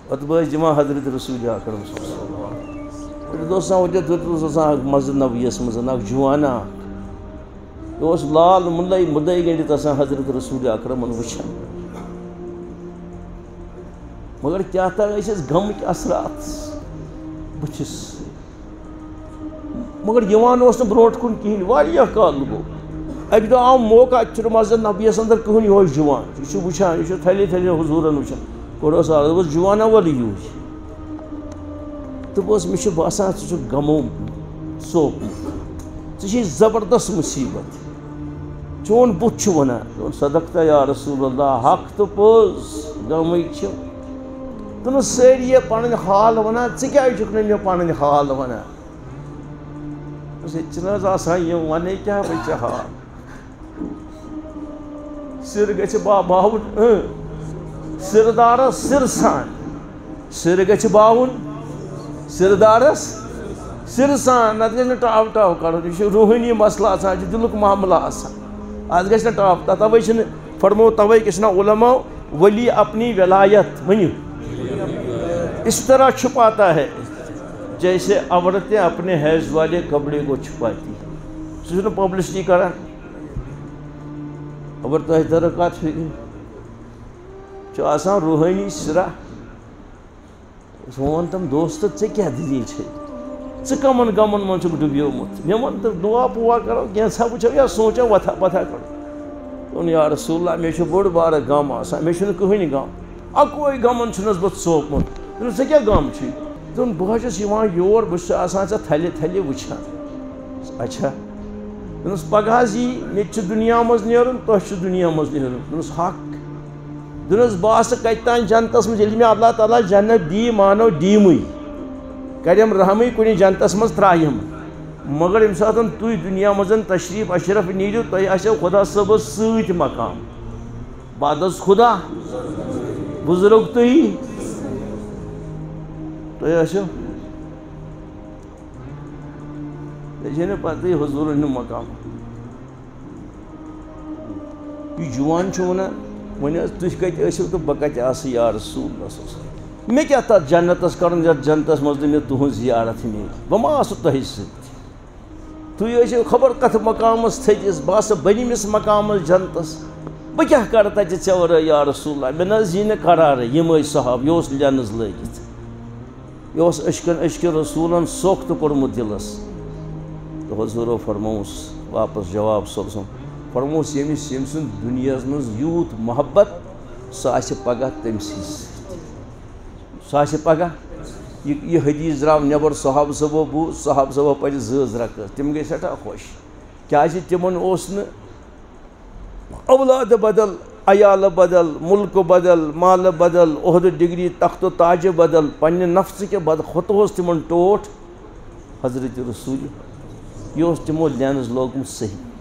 پتہ بہٕ دِوان حضرت رسول اکرم صلی اللہ علیہ وسلم دوست مسجد نبویس مز اکھ جوانا یہ لال مدعی گٔنڈِتھ حضرت رسول اکرم وٕچھان مگر کیا تھا غمٕکۍ اثرات بٕتھِس مگر یِوان اوس نہٕ برونٛٹھ کُن کِہیٖنۍ واریاہ کال گوٚو اَکہِ دۄہ آو موقع اَتہِ چھُنہٕ مسجد نبویَس اندر کٕہٕنۍ یِہوے جوان یہِ چھُ وٕچھان یہِ چھُ تھلہِ تھلہِ حضوٗرن وٕچھان گۄڈٕ اوس دوٚپُس جوانا وَلہٕ یوٗرۍ دوٚپُس مےٚ چھُ باسان ژٕ چھُکھ غمو ژوٚپمُت ژےٚ چھے زبردست مُصیبت چون بُتھ چھُ وَنان دوٚپُن صدقتا یا رسول اللہ حق تہٕ پوٚز غمٕکۍ چھِ دوٚپُن سٲری پَنٕنۍ حال وَنان ژٕ کیٛازِ چھُکھ نہٕ مےٚ پَنٕنۍ حال وَنان ییٚتہِ چھِنہٕ حظ آسان یِم وَنے کیٛاہ وٕچھِ ژےٚ حال سِر گژھِ باوُن سِردارس سِر سان سِر گژھِ باوُن سِردارس سِر سان نتہٕ گژھِ نہٕ ٹاو ٹاو کَڑُن یہِ چھُ روٗحٲنی مسلہٕ آسان یہِ چھُ دِلُک معاملہٕ آسان اَتھ گژھِ نہٕ ٹاو تَوَے چھِنہٕ فرمو تَوَے کہِ چھِنہ علماء ولی اپنی ولایت ؤنِو اس طرح چھپاتا ہے جیسے عورتیں اپنے حیض والے کپڑے کو چھپاتی سُہ چھُنہٕ پبلسٹی کران خبر تۄہہِ ترِ کتھ فِکرِ چھُ آسان روٗحٲنی سِرا سُہ ووٚن تِم دوست ژےٚ کیٛاہ دٔلیٖل چھے ژٕ کَمن غمن منٛز چھُکھ ڈُبیومُت مےٚ ووٚن تہٕ دُعا پُعا کرو کینٛژھا وٕچھو یا سونٛچو وۄتھا پتھا کرو دوٚپُن یا رسول اللہ مےٚ چھُ بوٚڑ بارٕ غم آسان مےٚ چھُنہٕ کٕہٕنۍ غم اَکوے غمن چھُنس بہٕ ژوپمُت دوٚپُن ژےٚ کیٛاہ غم چھُے دوٚپُن بہٕ حظ چھُس یِوان یور بہٕ چھُس آسان ژےٚ تھلہِ تھلہِ وٕچھان اچھا دوٚپنَس پگاہ حظ یی مےٚ تہِ چھُ دُنیا منٛز نیرُن تۄہہِ چھُ دُنیا منٛز نیرُن دوٚپنَس حق دوٚپنَس بہٕ آسہٕ کَتہِ تانۍ جنتس منٛز ییٚلہِ مےٚ اللہ تعالیٰ جنت دی مانو دیٖمٕے کَرٮ۪م رحمٕے کُنہِ جنتس منٛز ترٛایِم مگر ییٚمہِ ساتہٕ تُہۍ دُنیا منٛز تشریٖف اشرف نیٖرِو تۄہہِ آسیو خۄدا صٲبس سۭتۍ مقام بعد از خدا بُزرگ تُہی تۄہہِ آسیو تۄہہِ چھے نہٕ پتہٕ حضوٗرن ہُنٛد مقام یہِ جوان چھُ وَنان وۄنۍ حظ تُہۍ کَتہِ ٲسِو تہٕ بہٕ کَتہِ آسہٕ یا رسول اللہ صلی اللہ علیہ وسلم مےٚ کیٛاہ تَتھ جنتس کَرُن یَتھ جنتس منٛز نہٕ مےٚ تُہٕنٛز زیارت میلہِ بہٕ ما آسہٕ تۄہہِ سۭتۍ تُہۍ ٲسِو خبر کَتھ مقامس تھٔکِس بہٕ آسہٕ بٔنمِس مقامس جنتس بہٕ کیٛاہ کَرٕ تَتہِ ژےٚ وَرٲے یا رسول اللہ مےٚ نہ حظ یی نہٕ قرارٕے یِم ٲسۍ صحاب یہِ اوس لینٕز لٲگِتھ یہِ اوس أشکن رسوٗلن سوٚکھ تہٕ کوٚرمُت دِلس تہٕ حضوٗرو فرمووُس واپس جواب صٲب فرمووُس ییٚمِس ییٚمۍ سُنٛد دُنیاہس منٛز یوٗت محبت سُہ آسہِ پگاہ تٔمسٕے سۭتۍ سُہ آسہِ پگاہ یہِ حدیٖث درٛاو نٮ۪بر صحابہٕ صٲبو بوٗز صحابہٕ صٲبو پرِ 2 رکعت تِم گٔے سٮ۪ٹھاہ خۄش کیٛازِ تِمن اوس نہٕ اولادٕ بدل عیالہٕ بدل مُلکہٕ بدل مالہٕ بدل عہدٕ ڈگری تختہٕ تاجہِ بدل پننہِ نفژٕکہِ بدل ہوٚت اوس تِمن ٹوٹھ حضرت رسوٗل یہِ اوس تِمو لینٕز لوگمُت صحیح